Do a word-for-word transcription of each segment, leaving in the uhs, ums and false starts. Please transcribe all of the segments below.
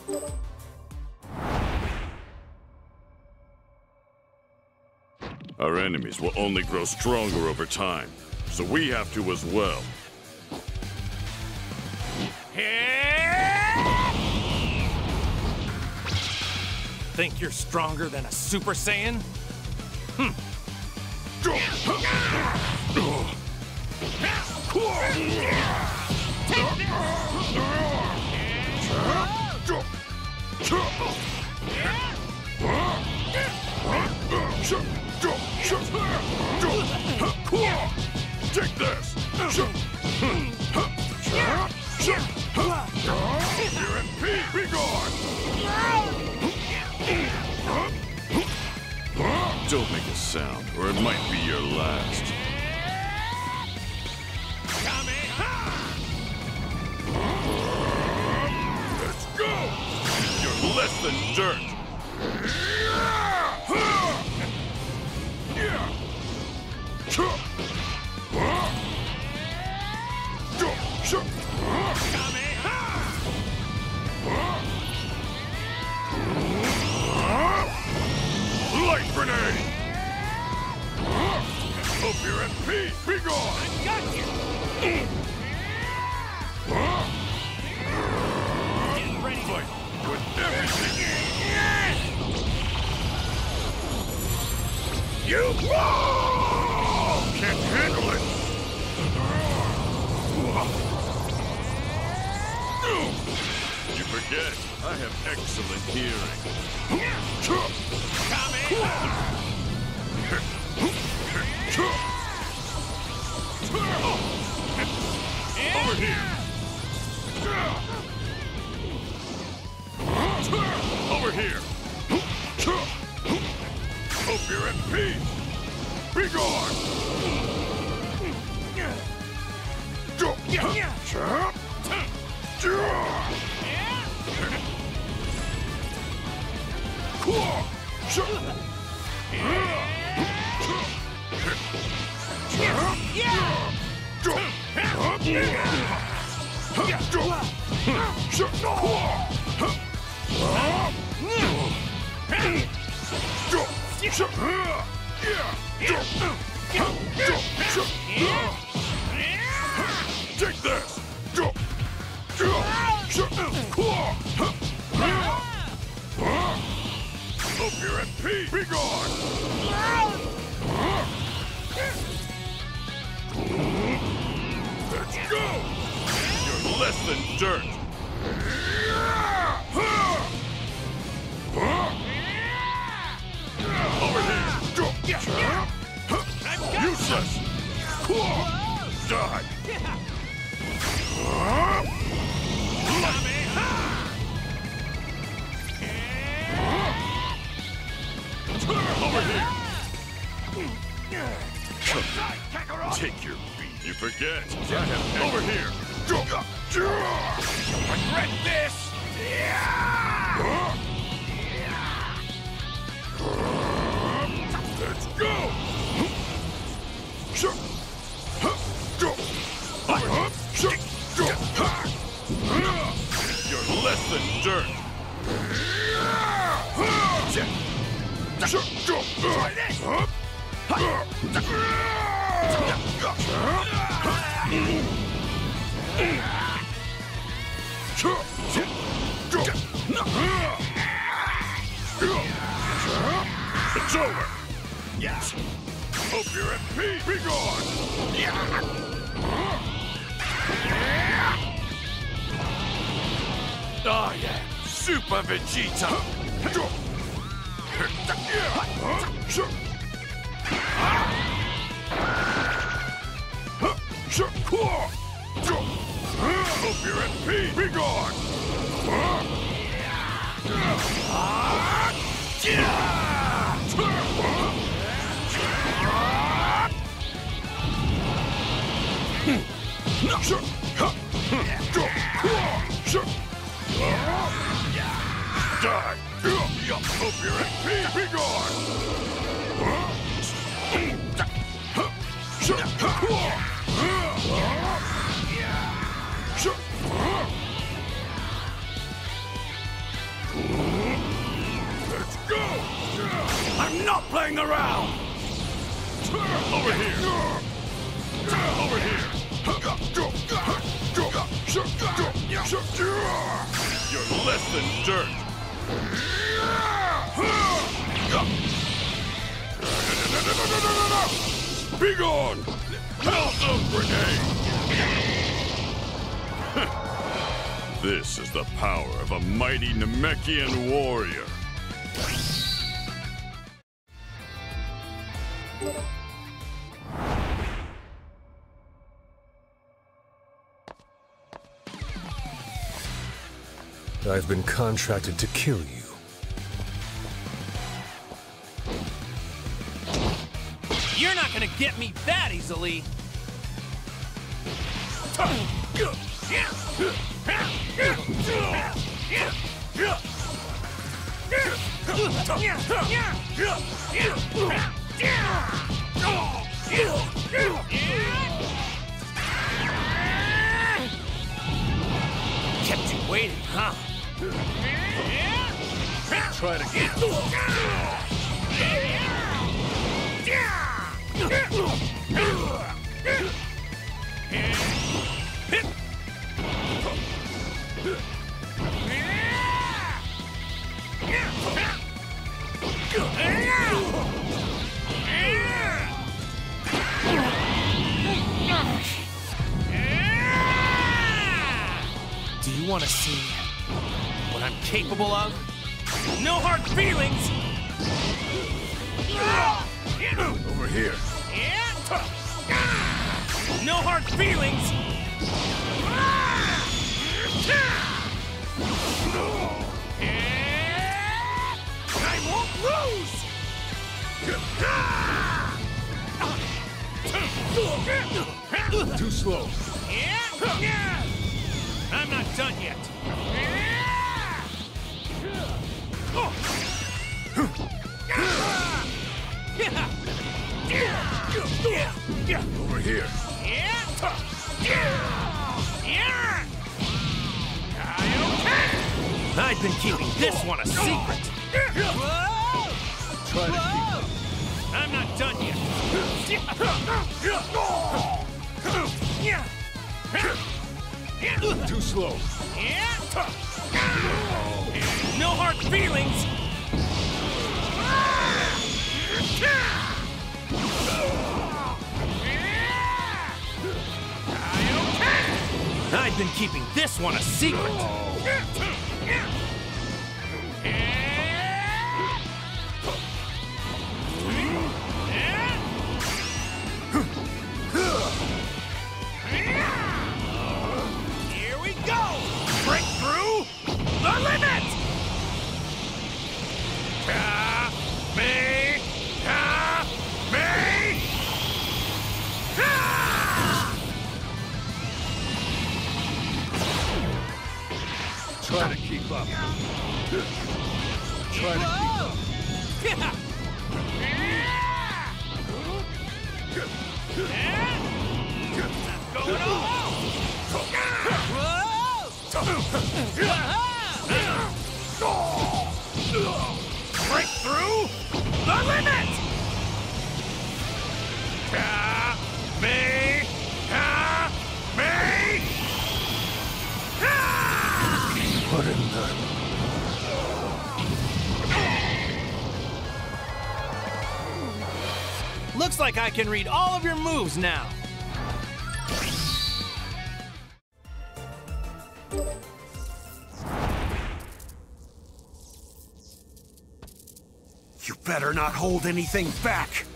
Our enemies will only grow stronger over time, so we have to as well. Think you're stronger than a Super Saiyan? Hm. Take this! You're in P! Be gone! Don't make a sound, or it might be your last. Let's go! You're less than dirt! Light grenade! Hope you're at peace! Be gone! I got you! Get ready to fight with everything! You can't handle it! You forget, I have excellent hearing. Over here! Over here! Hope you're at peace! Be gone! Take this! Hope you're at peace! Be gone! Let's go! You're less than dirt! Over here! Useless! Die! Over here! Take your beat. You forget. I have over here. Regret this. Let's go. You're less than dirt. Try this! It's over! Yes! Hope you're at peace! Be gone! Oh yeah! Super Vegeta! Hope you're at peace! Be gone! Die! Hope you're at peace! Be gone! not playing around! Over here! Over here! You're less than dirt! Be gone! Meltdown grenade! This is the power of a mighty Namekian warrior. I've been contracted to kill you. You're not gonna get me that easily! Kept you waiting, huh? Try it again. Do you want to see what I'm capable of? No hard feelings! Over here. No hard feelings! I won't lose! Too slow. I'm not done yet. Over here. I've been keeping this one a secret. Try to keep up. I'm not done yet. Too slow. No hard feelings. I've been keeping this one a secret. Here we go! Break through the limit! Ka me! Ka me! Ah! Try to keep up. Try to keep up. Going all out! Break through the limit! Ka me! Ka me! Ah! What a nut. Looks like I can read all of your moves now. You better not hold anything back!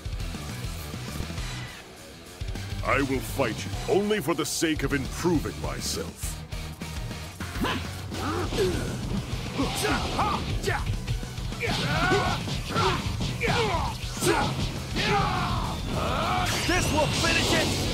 I will fight you only for the sake of improving myself. This will finish it!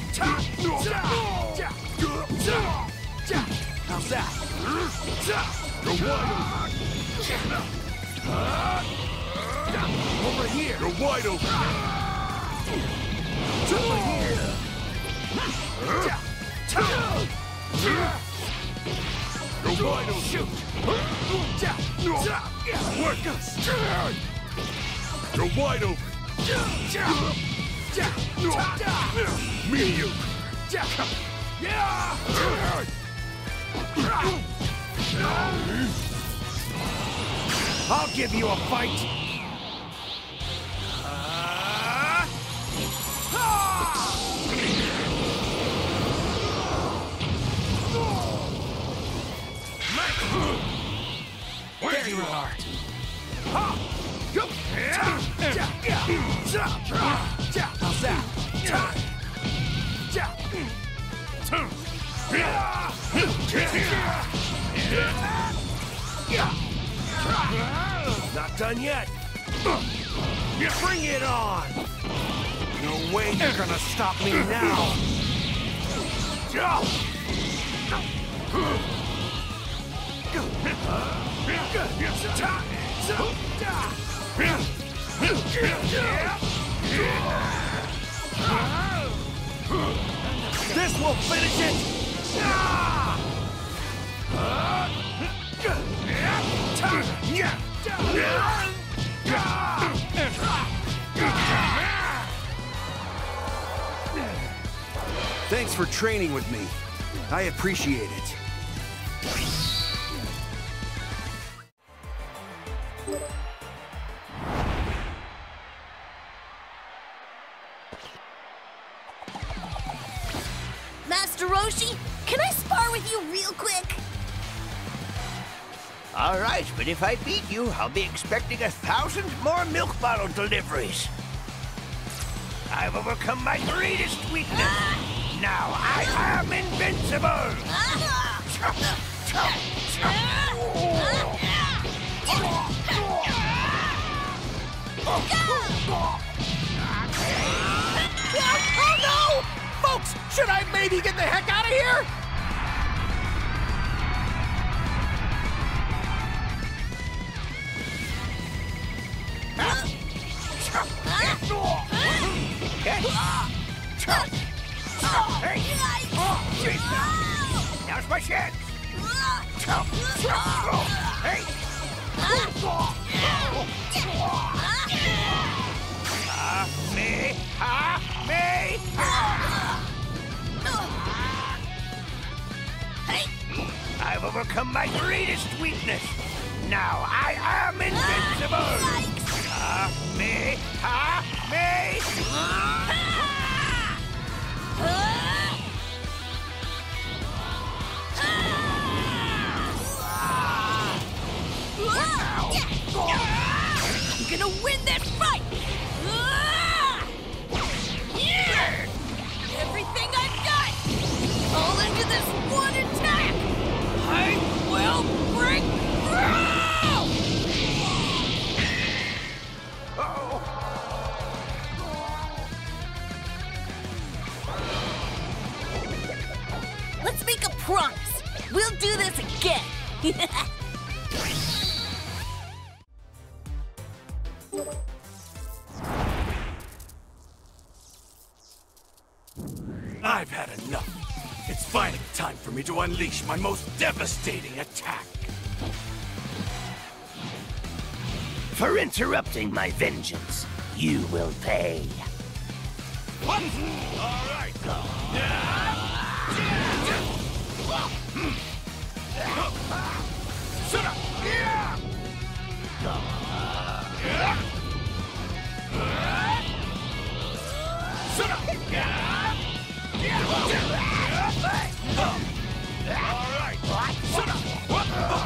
How's that? You're wide open. Over here. You're wide open. Over here. You're wide open. Shoot. Work us. You're wide open. Mediocre. I'll give you a fight. There you are. How's that? Not done yet. Bring it on. No way you're gonna stop me now. This will finish it! Thanks for training with me. I appreciate it. Master Roshi, can I spar with you real quick? All right, but if I beat you, I'll be expecting a thousand more milk bottle deliveries. I've overcome my greatest weakness. Ah! Now I am invincible. Oh no! Folks, should I maybe get the heck out of here? Now's my chance. Hey! Ha me! Ha me! I've overcome my greatest weakness. Now I am invincible. Ha me! Ha me! I'm gonna win this fight! Everything I've got! All into this one attack! I will break through! Let's make a promise. We'll do this again. I've had enough. It's finally time for me to unleash my most devastating attack. For interrupting my vengeance, you will pay. What? All right. Shut up! Shut up! All right. Shut up! What?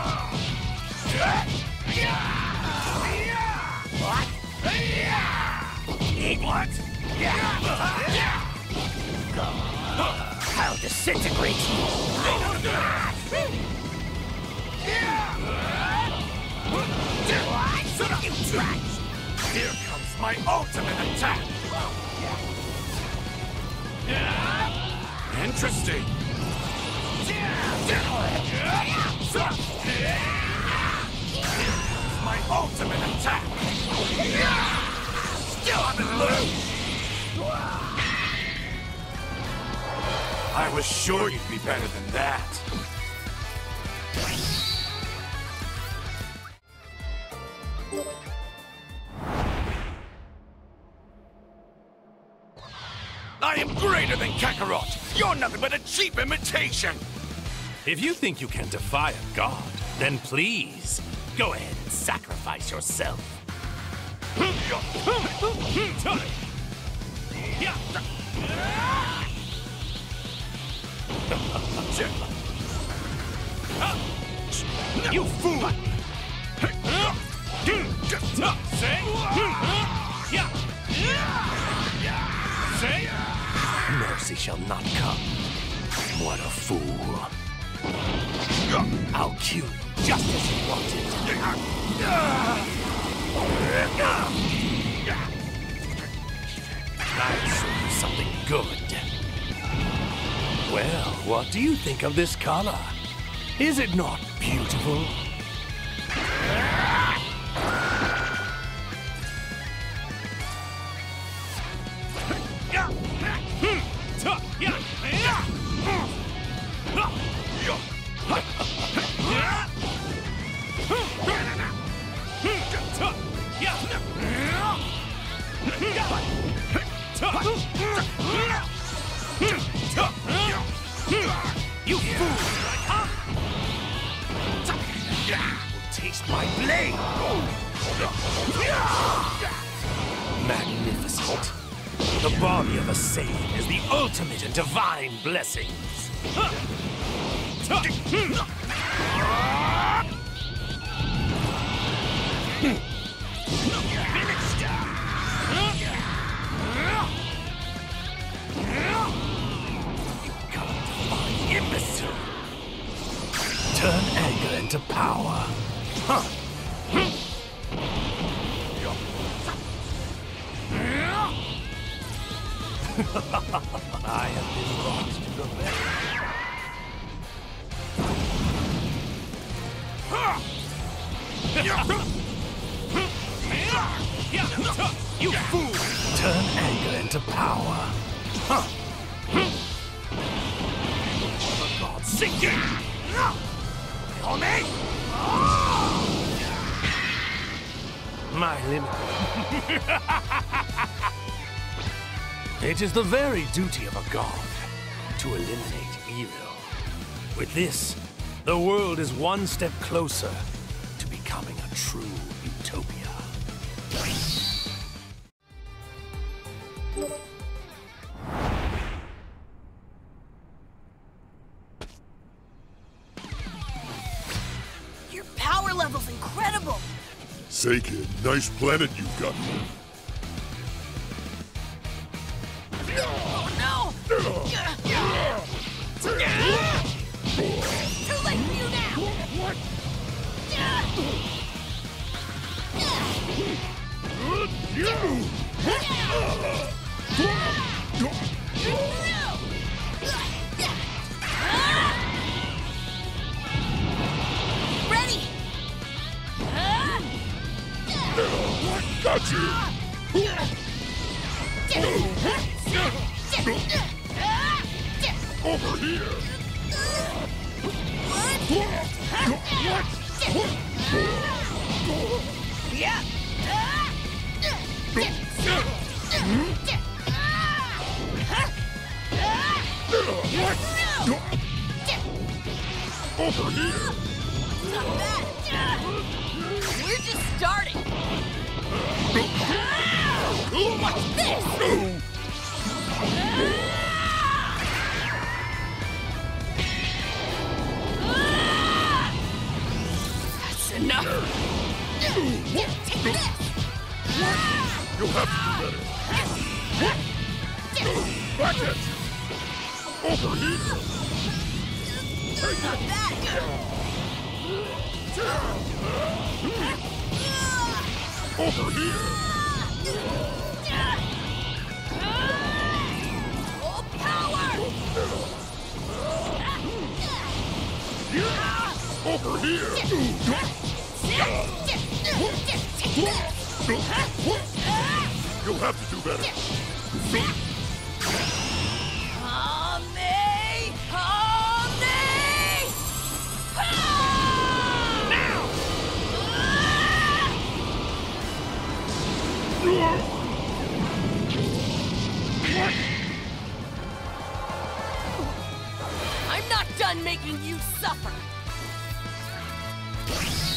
What? I'll disintegrate you. Shut up, you trash! Here comes my ultimate attack! Interesting! my ultimate attack! Still haven't learned! I was sure you'd be better than that. I am greater than Kakarot! You're nothing but a cheap imitation! If you think you can defy a god, then please, go ahead and sacrifice yourself. You fool! Mercy shall not come. What a fool. I'll kill you just as you wanted. I'll show you something good. Well, what do you think of this color? Is it not beautiful? You fool! Taste my blade! Magnificent. The body of a Saiyan is the ultimate in divine blessings. Imbecile! Turn anger into power. Huh. I have been brought to the best. You fool! Turn anger into power. Huh. Sinking! On me! My limit. It is the very duty of a god to eliminate evil. With this, the world is one step closer to becoming a true utopia. Level's incredible! Say, kid, nice planet you've got. Oh no! Too late for you now! What? Ready! Got you! Over here! Yeah! Over here! Not bad! We're just starting! What's this? That's enough! Take this! You'll have to do better! Back at you! Over here! Not bad! Over here! Full power! Over here! You'll have to do better. Hame! Hame! Now! I'm not done making you suffer!